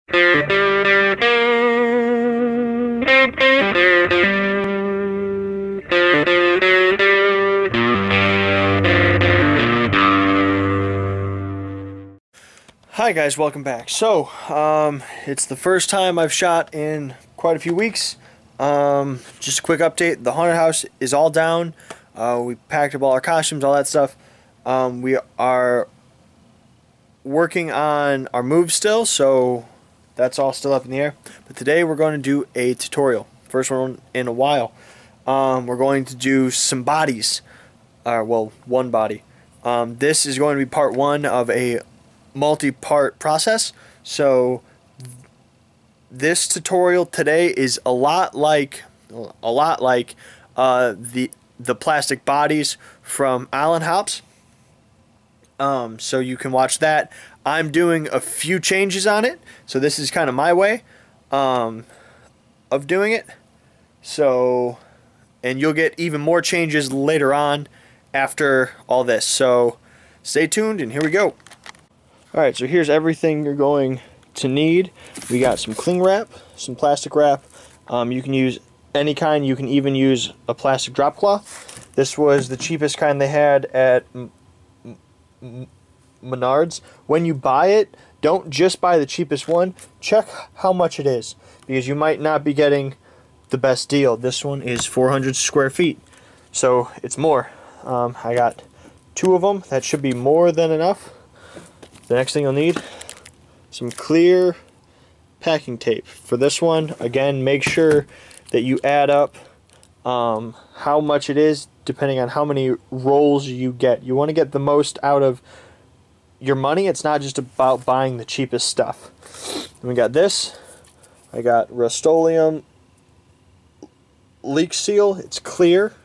Hi guys, welcome back. So, it's the first time I've shot in quite a few weeks. Just a quick update, the haunted house is all down. We packed up all our costumes, all that stuff. We are working on our move still, so that's all still up in the air. But today we're going to do a tutorial. First one in a while. We're going to do some bodies. Well, one body. This is going to be part one of a multi-part process. So this tutorial today is a lot like the plastic bodies from Allen Hops. So you can watch that. I'm doing a few changes on it, so this is kind of my way of doing it. So, and you'll get even more changes later on after all this. So stay tuned, and here we go. Alright, so here's everything you're going to need. We got some cling wrap, some plastic wrap. You can use any kind. You can even use a plastic drop cloth. This was the cheapest kind they had at Menards. When you buy it, don't just buy the cheapest one. Check how much it is, because you might not be getting the best deal. This one is 400 square feet, so it's more. I got 2 of them. That should be more than enough. The next thing you'll need, some clear packing tape. For this one, again, make sure that you add up how much it is depending on how many rolls you get. You want to get the most out of your money. It's not just about buying the cheapest stuff. And we got this. I got Rust-Oleum leak seal. It's clear.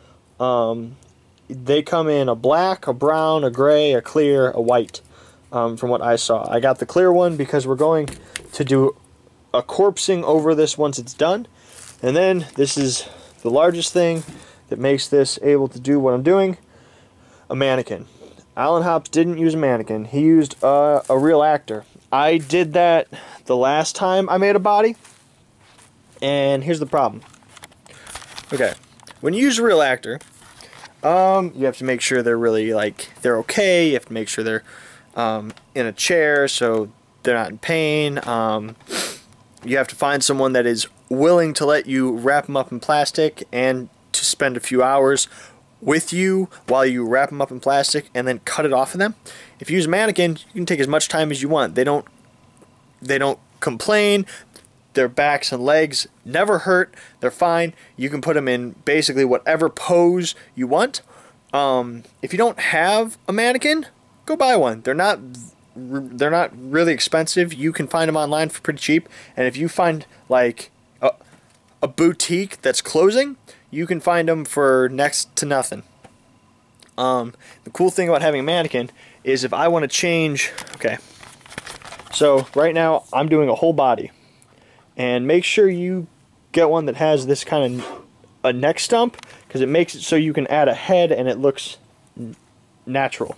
They come in a black, a brown, a gray, a clear, a white. From what I saw, I got the clear one because we're going to do a corpsing over this once it's done. And then this is the largest thing that makes this able to do what I'm doing: a mannequin. Allen Hops didn't use a mannequin. He used a real actor. I did that the last time I made a body, and here's the problem. Okay, when you use a real actor, you have to make sure they're really, they're okay. You have to make sure they're in a chair so they're not in pain. You have to find someone that is willing to let you wrap them up in plastic and to spend a few hours with you while you wrap them up in plastic and then cut it off of them. If you use a mannequin, you can take as much time as you want. They don't complain. Their backs and legs never hurt. They're fine. You can put them in basically whatever pose you want. If you don't have a mannequin, go buy one. They're not really expensive. You can find them online for pretty cheap. And if you find like a boutique that's closing, you can find them for next to nothing. The cool thing about having a mannequin is if I want to change, okay, so right now I'm doing a whole body, and make sure you get one that has this kind of a neck stump, because it makes it so you can add a head and it looks natural.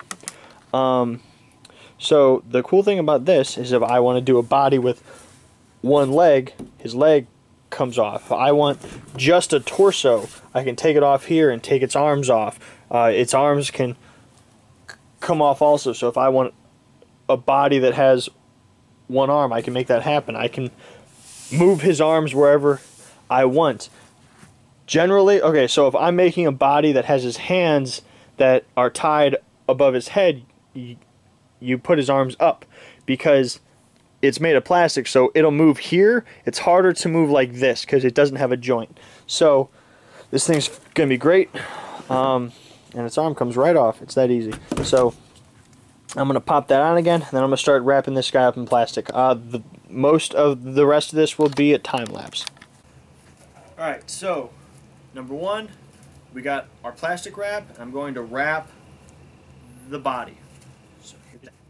So the cool thing about this is if I want to do a body with one leg, his leg comes off. If I want just a torso, I can take it off here and take its arms off. Its arms can come off also. So if I want a body that has one arm, I can make that happen. I can move his arms wherever I want. Generally, okay, so if I'm making a body that has his hands that are tied above his head, you put his arms up, because it's made of plastic, so it'll move here. It's harder to move like this because it doesn't have a joint. So this thing's gonna be great, and its arm comes right off. It's that easy. So I'm gonna pop that on again, and then I'm gonna start wrapping this guy up in plastic. Most of the rest of this will be a time lapse. All right, so number one, we got our plastic wrap, and I'm going to wrap the body. So here's that.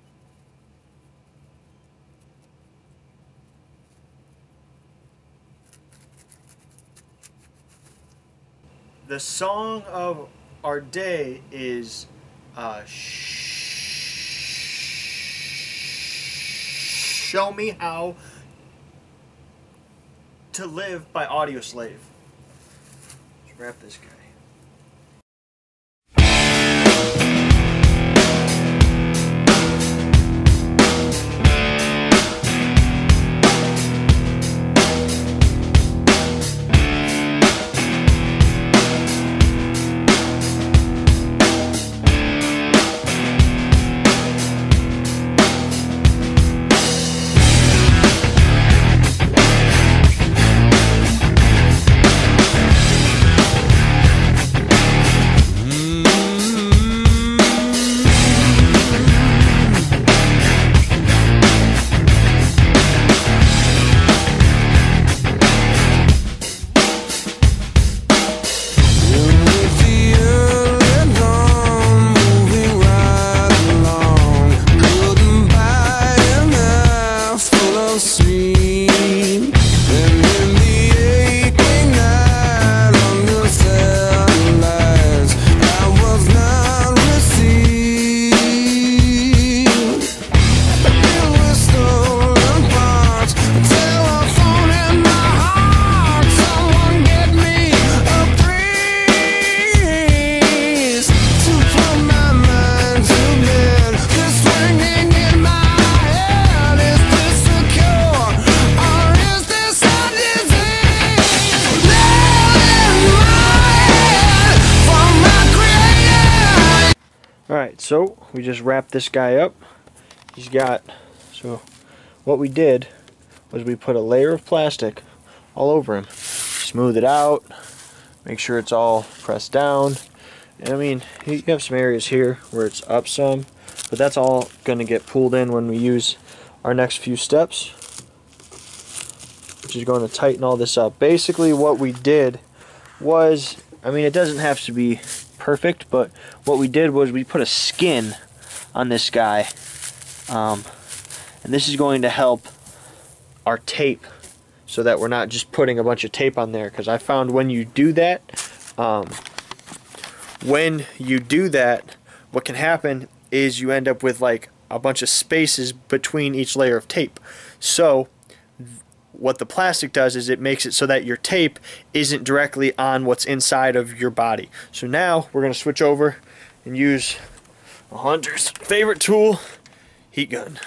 The song of our day is Show Me How to Live by Audioslave. Let's wrap this guy. Alright, so we just wrapped this guy up. So what we did was we put a layer of plastic all over him. Smooth it out, make sure it's all pressed down. And I mean, you have some areas here where it's up some, but that's all going to get pulled in when we use our next few steps, which is going to tighten all this up. Basically what we did was, I mean, it doesn't have to be perfect, but what we did was we put a skin on this guy, and this is going to help our tape so that we're not just putting a bunch of tape on there, because I found when you do that, what can happen is you end up with like a bunch of spaces between each layer of tape. So what the plastic does is it makes it so that your tape isn't directly on what's inside of your body. So now we're going to switch over and use a hunter's favorite tool, heat gun.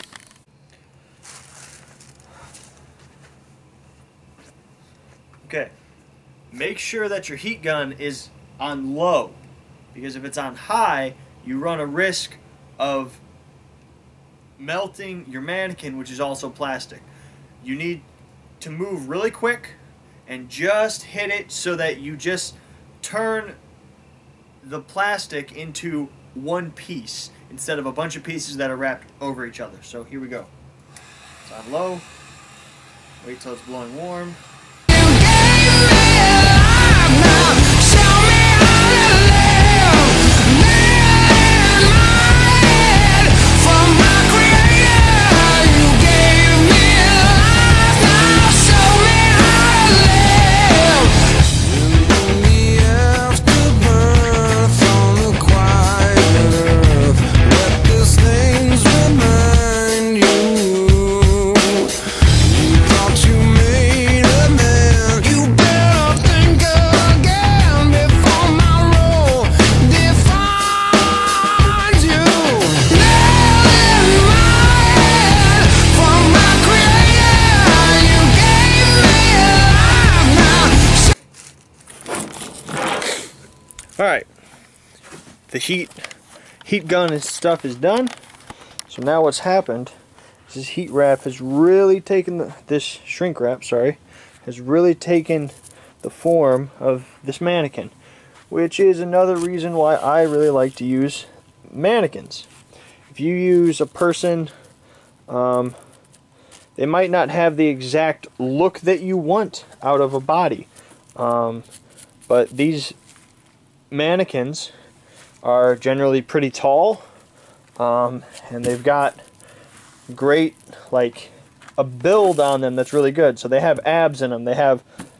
Okay, make sure that your heat gun is on low, because if it's on high, you run a risk of melting your mannequin, which is also plastic. You need to move really quick and just hit it so that you just turn the plastic into one piece instead of a bunch of pieces that are wrapped over each other. So here we go. It's on low. Wait till it's blowing warm. Alright, the heat gun and stuff is done. So now what's happened is this heat wrap has really taken this shrink wrap, has really taken the form of this mannequin, which is another reason why I really like to use mannequins. If you use a person, they might not have the exact look that you want out of a body, but these mannequins are generally pretty tall, and they've got great, like, a build on them that's really good. So they have abs in them, they have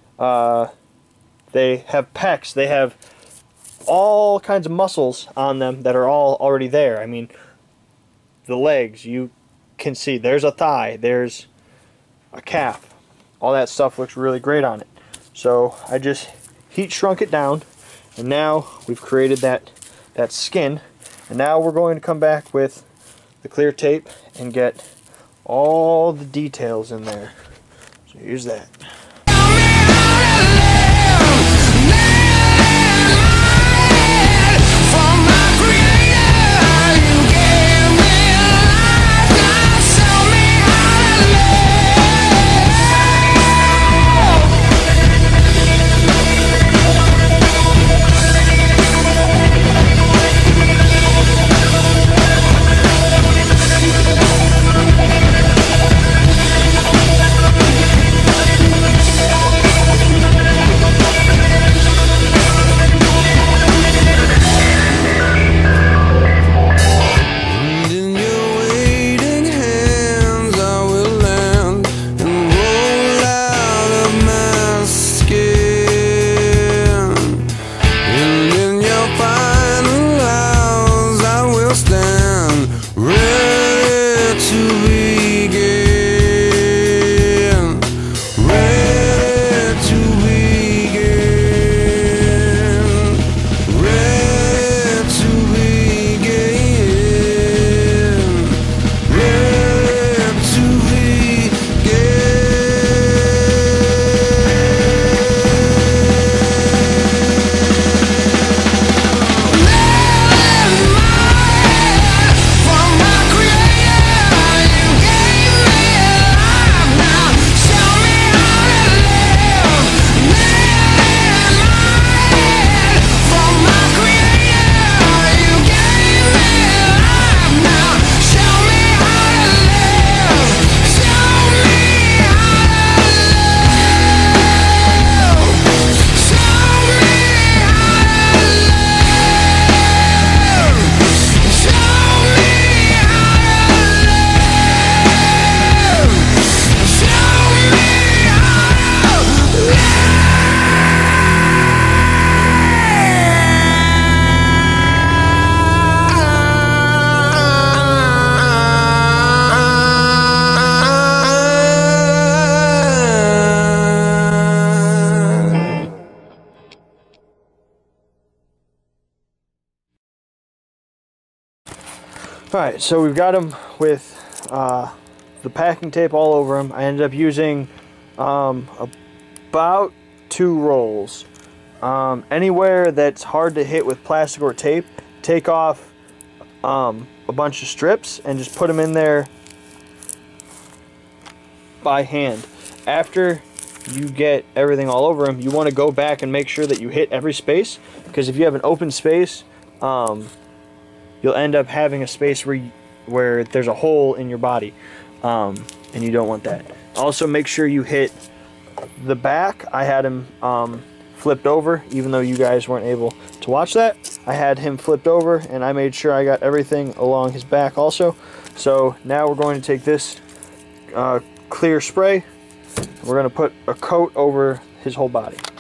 pecs, they have all kinds of muscles on them that are all already there. I mean, the legs, you can see there's a thigh, there's a calf, all that stuff looks really great on it. So I just heat shrunk it down, and now we've created that skin. And now we're going to come back with the clear tape and get all the details in there. So here's that. Alright, so we've got them with the packing tape all over them. I ended up using about 2 rolls. Anywhere that's hard to hit with plastic or tape, take off a bunch of strips and just put them in there by hand. After you get everything all over them, you want to go back and make sure that you hit every space, because if you have an open space, you'll end up having a space where there's a hole in your body, and you don't want that. Also, make sure you hit the back. I had him flipped over, even though you guys weren't able to watch that. I had him flipped over, and I made sure I got everything along his back also. So now we're going to take this clear spray, and we're going to put a coat over his whole body.